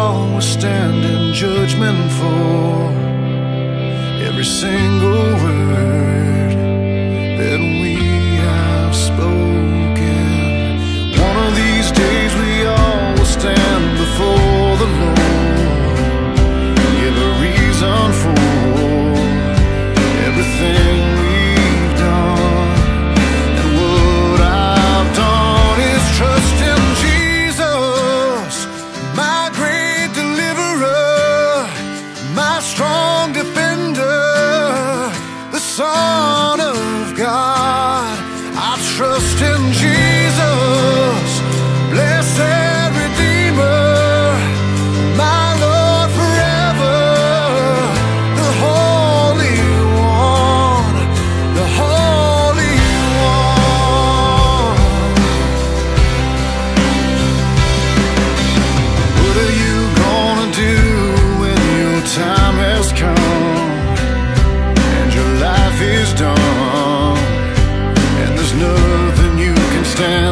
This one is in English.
all will stand in judgment for every single word that we have spoken. One of these days we all will stand before the Lord, give a reason for everything we've done. And what I've done is trust in Jesus, my great deliverer, my strong defender, the Son of God. I trust in Jesus, blessed Redeemer, my Lord forever, the Holy One, the Holy One. What are you gonna do when your time has come and your life is done, and there's nothing you can stand